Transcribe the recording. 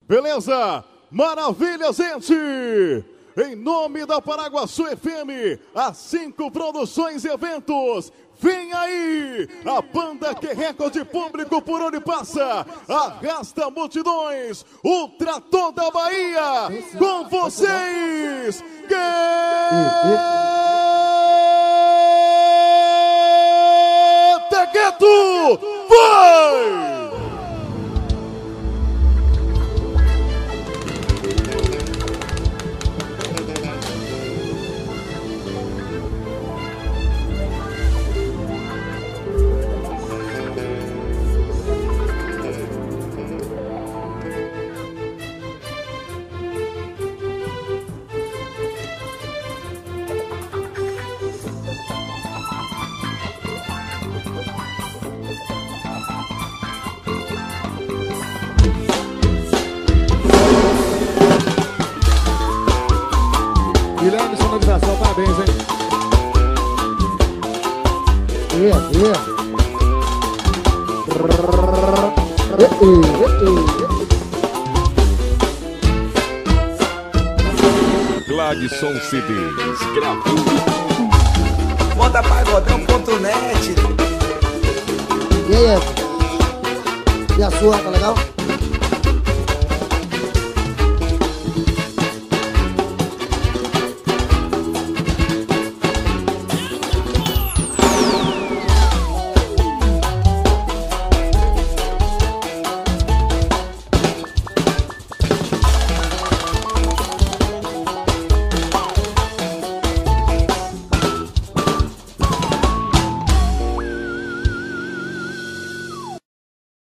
Beleza? Maravilha, gente! Em nome da Paraguaçu FM, a 5 Produções e Eventos, vem aí a banda que é recorde público por onde passa, arrasta multidões, ultra toda a Bahia, com vocês, Gueto, vai! Guilherme, sonorização, parabéns, hein? Gladson CDs, Bota pagodão.net. E aí, e a sua, tá legal?